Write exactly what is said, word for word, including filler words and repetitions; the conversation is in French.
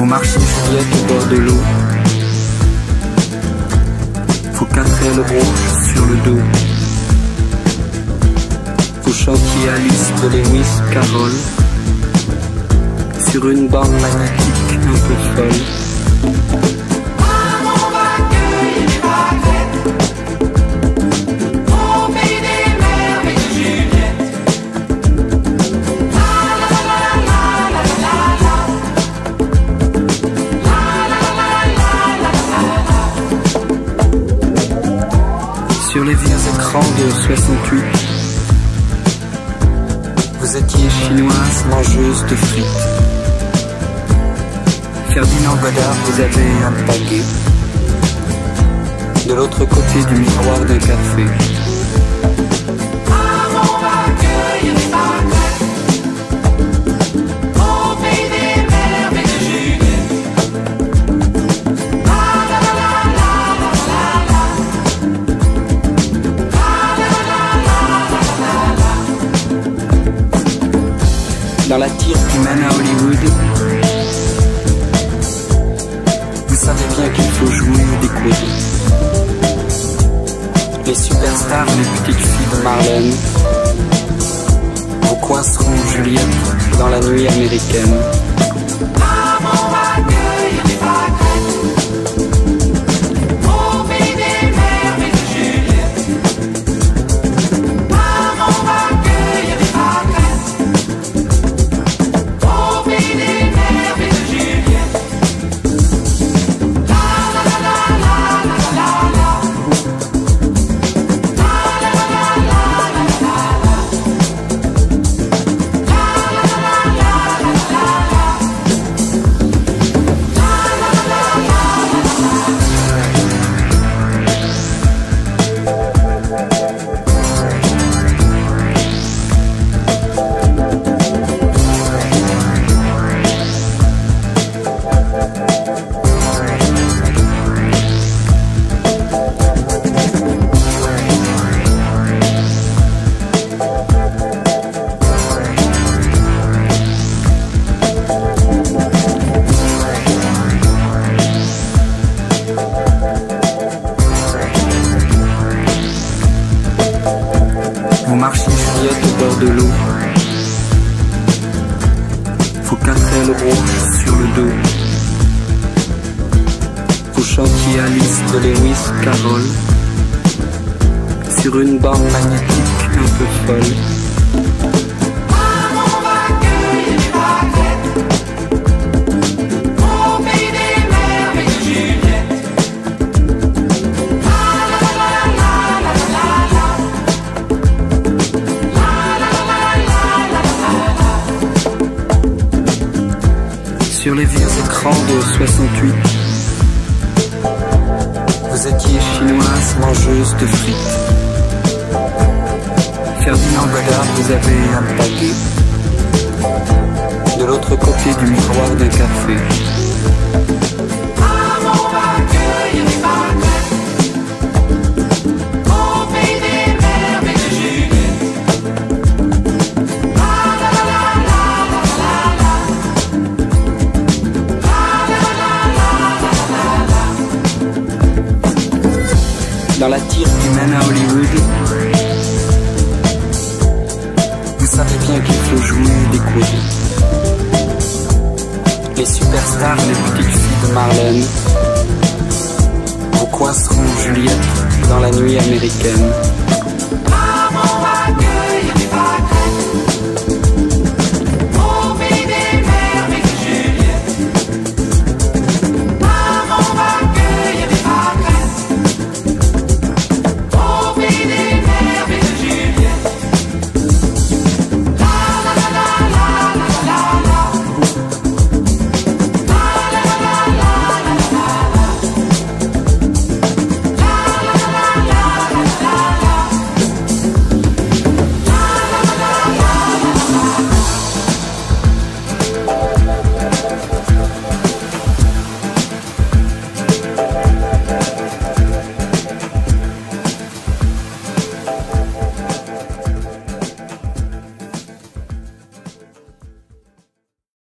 Vous marchez Juliette au bord de l'eau. Vos quatre ailes rouges sur le dos. Vous chantiez Alice de Lewis Carroll sur une bande magnétique un peu folle. Sur les vieux écrans de soixante-huit, vous étiez chinoise mangeuse de frites. Ferdinand Godard vous avait un paquet de l'autre côté du miroir d'un café. Dans la tire qui mène à Hollywood, vous savez bien qu'il faut jouer des coudes. Les superstars, les petites filles de Marlène vous coinceront Juliette dans la nuit américaine. Vous marchez Juliette au bord de l'eau. Vos quatre ailes rouges sur le dos. Vous chantiez Alice de Lewis Carroll sur une bande magnétique un peu folle. Sur les vieux écrans de soixante-huit, vous étiez chinoise mangeuse de frites. Ferdinand Godard vous avait un paquet de l'autre côté du miroir d'un café. Dans la tire qui mène à Hollywood, vous savez bien qu'il faut jouer des coudes. Les superstars, les petites filles de Marlène vous coinceront Juliette dans la nuit américaine.